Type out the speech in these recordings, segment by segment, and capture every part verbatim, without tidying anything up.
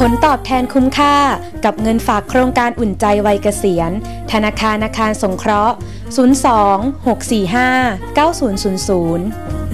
ผลตอบแทนคุ้มค่ากับเงินฝากโครงการอุ่นใจวัยเกษียณธนาคารอาคารสงเคราะห์ศูนย์ สอง หก สี่ ห้า เก้า ศูนย์ ศูนย์ ศูนย์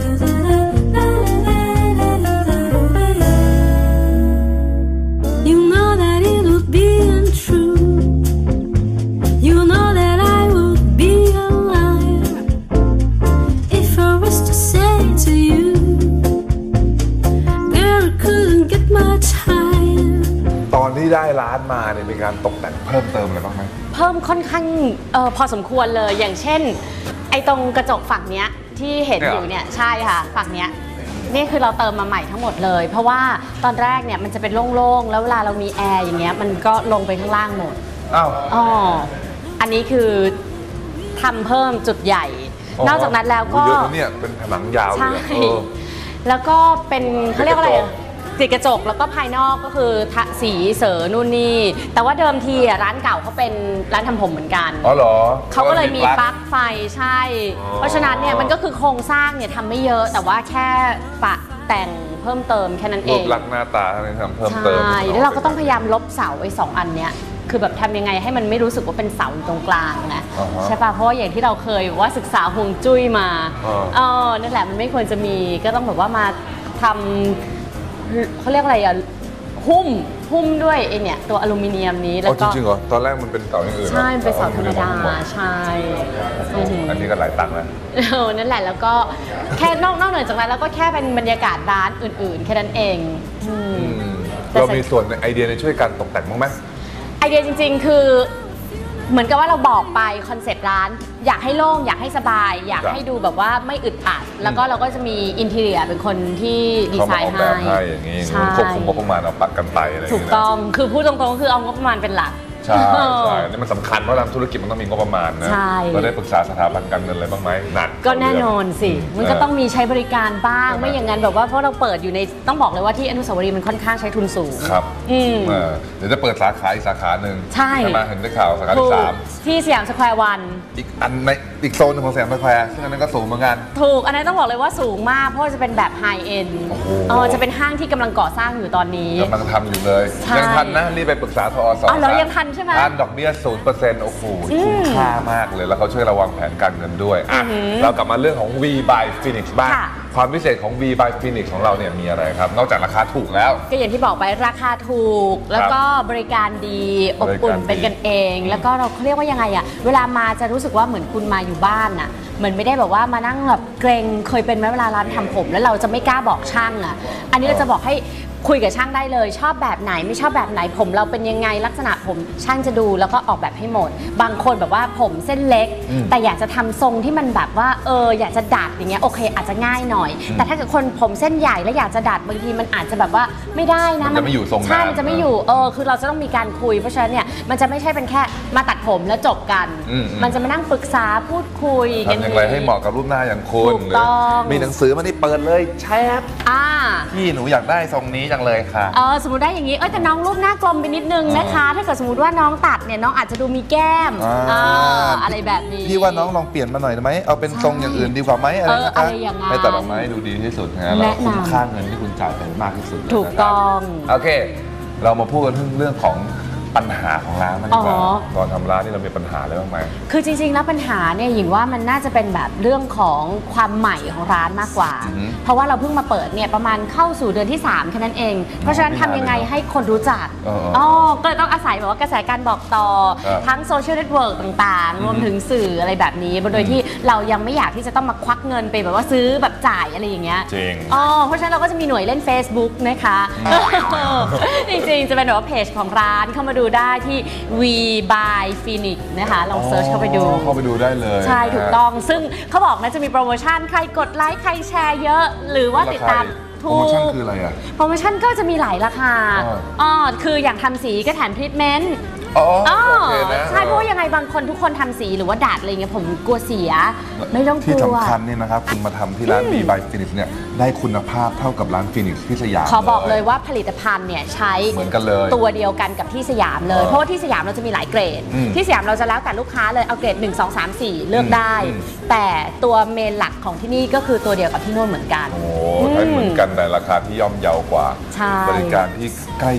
ตอนที่ได้ร้านมาเนี่ยมีการตกแต่งเพิ่มเติมอะไรบ้างไหมเพิ่มค่อนข้างเออพอสมควรเลยอย่างเช่นไอ้ตรงกระจกฝั่งเนี้ยที่เห็นอยู่เนี่ยใช่ค่ะฝั่งเนี้ยนี่คือเราเติมมาใหม่ทั้งหมดเลยเพราะว่าตอนแรกเนี่ยมันจะเป็นโล่งๆแล้วเวลาเรามีแอร์อย่างเงี้ยมันก็ลงไปข้างล่างหมดอ้าวอ๋ออันนี้คือทำเพิ่มจุดใหญ่นอกจากนั้นแล้วก็เยอะเนี่ยเป็นผนังยาวเลยแล้วก็เป็นเขาเรียกว่าอะไรติดกระจกแล้วก็ภายนอกก็คือสีเสอนู่นนี่แต่ว่าเดิมทีร้านเก่าเขาเป็นร้านทำผมเหมือนกันอ๋อเหรอเขาก็เลยมีปลั๊กไฟใช่เพราะฉะนั้นเนี่ยมันก็คือโครงสร้างเนี่ยทำไม่เยอะแต่ว่าแค่ปะแต่งเพิ่มเติมแค่นั้นเองรูปลักษณ์หน้าตาอะไรทำเพิ่มเติมใช่แล้วเราก็ต้องพยายามลบเสาไอ้สองอันเนี้ยคือแบบทำยังไงให้มันไม่รู้สึกว่าเป็นเสาตรงกลางไงใช่ป่ะเพราะว่าอย่างที่เราเคยว่าศึกษาฮวงจุ้ยมาเออนั่นแหละมันไม่ควรจะมีก็ต้องแบบว่ามาทำเขาเรียกอะไรอะหุ้มหุ้มด้วยไอเนี่ยตัวอลูมิเนียมนี้แล้วก็จริงๆเหรอตอนแรกมันเป็นเสาอย่างอื่นใช่เป็นเสาธรรมดาใช่อันนี้ก็หลายตังค์นะนั่นแหละแล้วก็แค่นอกนอกเหนือจากนั้นแล้วก็แค่เป็นบรรยากาศร้านอื่นๆแค่นั้นเองเรามีส่วนในไอเดียในช่วยการตกแต่งบ้างไหมไอเดียจริงๆคือเหมือนกับว่าเราบอกไปคอนเซปต์ร้านอยากให้โล่งอยากให้สบายอยากให้ดูแบบว่าไม่อึดอัดแล้วก็เราก็จะมีอินทีเรียเป็นคนที่ดีไซน์ให้อย่างนี้ควบคุมงบประมาณเอาปักกันไปอะไรถูกต้องคือพูดตรงๆคือเอางบประมาณเป็นหลักใช่ใช่นี่มันสำคัญเพราะทำธุรกิจมันต้องมีงบประมาณนะเราได้ปรึกษาสถาบันการเงินอะไรบ้างไหมหนักก็แน่นอนสิมันก็ต้องมีใช้บริการบ้างไม่อย่างนั้นแบบว่าเพราะเราเปิดอยู่ในต้องบอกเลยว่าที่อนุสาวรีย์มันค่อนข้างใช้ทุนสูงครับเดี๋ยวจะเปิดสาขาอีกสาขาหนึ่งใช่มาเห็นได้ข่าวสาขาที่สามที่สยามสแควร์วันอีกอันในอีกโซนนึงของสยามสแควร์ซึ่งอันนั้นก็สูงเหมือนกันถูกอันนั้นต้องบอกเลยว่าสูงมากเพราะจะเป็นแบบไฮเอ็นเออจะเป็นห้างที่กำลังก่อสร้างอยู่ตอนนี้กำลังทำอยู่เลยยังทันนะรีบไปปรึกษาทอสอ๋อเหรอยังทันใช่ไหมทันดอกเบี้ยศูนย์เปอร์เซ็นต์โอ้โหคุ้มค่ามากเลยแล้วเขาช่วยระวังแผนการเงินด้วยอ่ะเรากลับมาเรื่องของ V by Phoenix บ้างความพิเศษของ V by Phoenix ของเราเนี่ยมีอะไรครับนอกจากราคาถูกแล้วก็อย่างที่บอกไปราคาถูกแล้วก็บริการดีอบอุ่นเป็นกันเองแล้วก็เราเขาเรียกว่ายังไงอะเวลามาจะรู้สึกว่าเหมือนคุณมาอยู่บ้านอะเหมือนไม่ได้แบบว่ามานั่งแบบเกรงเคยเป็นไหมเวลาร้านทำผมแล้วเราจะไม่กล้าบอกช่างอะอันนี้เราจะบอกให้คุยกับช่างได้เลยชอบแบบไหนไม่ชอบแบบไหนผมเราเป็นยังไงลักษณะผมช่างจะดูแล้วก็ออกแบบให้หมดบางคนแบบว่าผมเส้นเล็กแต่อยากจะทำทรงที่มันแบบว่าเอออยากจะดัดอย่างเงี้ยโอเคอาจจะง่ายหน่อยแต่ถ้าเกิดคนผมเส้นใหญ่แล้วอยากจะดัดบางทีมันอาจจะแบบว่าไม่ได้นะมันจะไม่อยู่ทรงใช่มันจะไม่อยู่เออคือเราจะต้องมีการคุยเพราะฉะนั้นเนี่ยมันจะไม่ใช่เป็นแค่มาตัดผมแล้วจบกันมันจะมานั่งปรึกษาพูดคุยกันอย่างไรให้เหมาะกับรูปหน้าอย่างคุณมีหนังสือมาที่เปิดเลยแชทพี่หนูอยากได้ทรงนี้จังเลยค่ะเออสมมติได้อย่างนี้เออแต่น้องรูปหน้ากลมไปนิดนึงนะคะถ้าเกิดสมมติว่าน้องตัดเนี่ยน้องอาจจะดูมีแก้มอะไรแบบนี้พี่ว่าน้องลองเปลี่ยนมาหน่อยได้ไหมเอาเป็นทรงอย่างอื่นดีกว่าไหมอะไรนะคะให้ตัดออกมาให้ดูดีที่สุดนะแล้วคุ้มค่าเงินที่คุณจ่ายไปมากที่สุดถูกต้องโอเคเรามาพูดกันเรื่องของปัญหาของร้านมันดีกว่าตอนทำร้านนี่เรามีปัญหาอะไรบ้างไหมคือจริงๆแล้วปัญหาเนี่ยหญิงว่ามันน่าจะเป็นแบบเรื่องของความใหม่ของร้านมากกว่าเพราะว่าเราเพิ่งมาเปิดเนี่ยประมาณเข้าสู่เดือนที่สามแค่นั้นเองเพราะฉะนั้นทำยังไงให้คนรู้จักอ๋อก็เลยต้องอาศัยแบบว่ากระแสการบอกต่อทั้งโซเชียลเน็ตเวิร์กต่างๆรวมถึงสื่ออะไรแบบนี้โดยที่เรายังไม่อยากที่จะต้องมาควักเงินไปแบบว่าซื้อแบบจ่ายอะไรอย่างเงี้ยจริงอ๋อเพราะฉะนั้นเราก็จะมีหน่วยเล่น Facebook นะคะจริงๆจะเป็นแบบว่าเพจของร้านเข้ามาดูได้ที่ V by Phoenix นะคะลองเซิร์ชเข้าไปดูเข้าไปดูได้เลยใช่ถูกต้องซึ่งเขาบอกนะจะมีโปรโมชั่นใครกดไลค์ใครแชร์เยอะหรือว่าติดตามโปรโมชั่นคืออะไรอ่ะโปรโมชั่นก็จะมีหลายราคาอ๋อคืออย่างทำสีก็แถมทรีทเมนต์อ๋อใช่เพราะว่ายังไงบางคนทุกคนทำสีหรือว่าดัดอะไรเงี้ยผมกลัวเสียไม่ต้องกลัวที่สำคัญเนี่ยนะครับคุณมาทำที่ร้าน V by Phoenix เนี่ยได้คุณภาพเท่ากับร้าน Phoenix ที่สยามขอบอกเลยว่าผลิตภัณฑ์เนี่ยใช้เหมือนกันเลยตัวเดียวกันกับที่สยามเลยเพราะว่าที่สยามเราจะมีหลายเกรดที่สยามเราจะแล้วแต่ลูกค้าเลยเอาเกรดหนึ่ง สอง สาม สี่เลือกได้แต่ตัวเมนหลักของที่นี่ก็คือตัวเดียวกับที่นู่นเหมือนกันโอ้ใช้เหมือนกันแต่ราคาที่ย่อมเยาวกว่าบริการที่ใกล้ชิด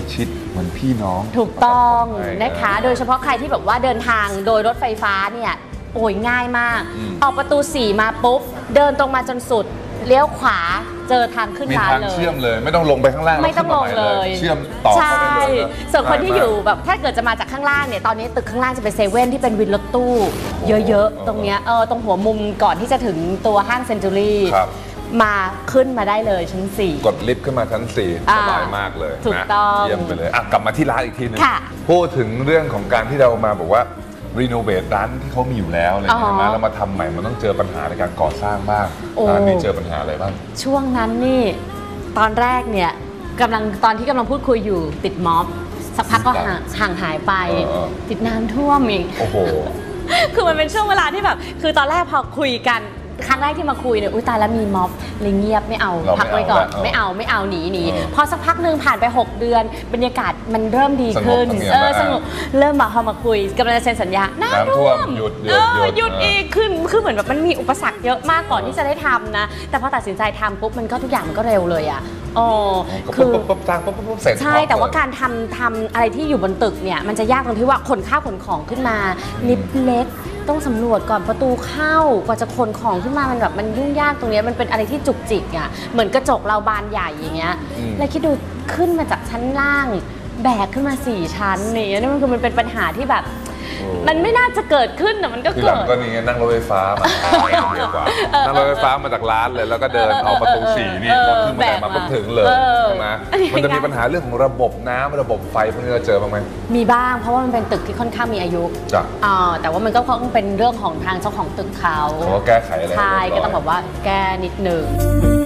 เหมือนพี่น้องถูกต้องใช่นะคะ โดยเฉพาะใครที่แบบว่าเดินทางโดยรถไฟฟ้าเนี่ยโอ้ยง่ายมาก ออกประตูสี่มาปุ๊บเดินตรงมาจนสุดเลี้ยวขวาเจอทางขึ้นมีร้านทางเลยเชื่อมเลยไม่ต้องลงไปข้างล่างไม่ต้องลงเลยเชื่อมต่อเข้าไปเลยส่วนคนที่อยู่แบบถ้าเกิดจะมาจากข้างล่างเนี่ยตอนนี้ตึกข้างล่างจะเป็นเซเว่นที่เป็นวินรถตู้เยอะๆตรงเนี้ยเออตรงหัวมุมก่อนที่จะถึงตัวห้างเซนจูรี่มาขึ้นมาได้เลยชั้นสี่กดลิฟต์ขึ้นมาชั้นสี่สบายมากเลยถูกต้องเยี่ยมไปเลยอ่ะกลับมาที่ร้านอีกทีนึงค่ะพูดถึงเรื่องของการที่เรามาบอกว่ารีโนเวทร้านที่เขามีอยู่แล้วอะไรอย่างเงี้ยนะแล้วมาทำใหม่มันต้องเจอปัญหาในการก่อสร้างบ้างร้านนี้เจอปัญหาอะไรบ้างช่วงนั้นนี่ตอนแรกเนี่ยกำลังตอนที่กำลังพูดคุยอยู่ติดม็อบสักพักก็ห่างห่างหายไปติดน้ำท่วมอีกโอ้โหคือมันเป็นช่วงเวลาที่แบบคือตอนแรกพอคุยกันครั้งแรกที่มาคุยเนี่ยอุ้ยตายแล้วมีม็อบเลยเงียบไม่เอาพักไว้ก่อนไม่เอาไม่เอาหนีหนีพอสักพักหนึ่งผ่านไปหกเดือนบรรยากาศมันเริ่มดีขึ้นเออสงบเริ่มมาพอมาคุยกำลังจะเซ็นสัญญาน้ำท่วมหยุดหยุดหยุดอีกขึ้นคือเหมือนแบบมันมีอุปสรรคเยอะมากก่อนที่จะได้ทำนะแต่พอตัดสินใจทำปุ๊บมันก็ทุกอย่างมันก็เร็วเลยอ่ะอ๋อคือปุ๊บปุ๊บสร้างปุ๊บปุ๊บเสร็จใช่แต่ว่าการทำทำอะไรที่อยู่บนตึกเนี่ยมันจะยากตรงที่ว่าขนข้าวขนของขึ้นมาลิฟต์เล็กต้องสำรวจก่อนประตูเข้ากว่าจะขนของขึ้นมามันแบบมันยุ่งยากตรงนี้มันเป็นอะไรที่จุกจิกอ่ะเหมือนกระจกเราบานใหญ่อย่างเงี้ยแล้วคิดดูขึ้นมาจากชั้นล่างแบกขึ้นมาสี่ชั้นนี่นี่มันคือมันเป็นปัญหาที่แบบมันไม่น่าจะเกิดขึ้นแต่มันก็เกิดทีหลังก็นี่นั่งรถไฟฟ้ามาดีกว่านั่งรถไฟฟ้ามาจากร้านเลยแล้วก็เดินเอาประตูสี่นี่พอขึ้นมามาปุ๊บถึงเลยใช่ไหมมันจะมีปัญหาเรื่องของระบบน้ำระบบไฟพวกนี้เราเจอบ้างไหมมีบ้างเพราะว่ามันเป็นตึกที่ค่อนข้างมีอายุจ้ะแต่ว่ามันก็คงเป็นเรื่องของทางเจ้าของตึกเขาเขาแก้ไขอะไรใช่ก็ต้องแบบว่าแก้นิดนึง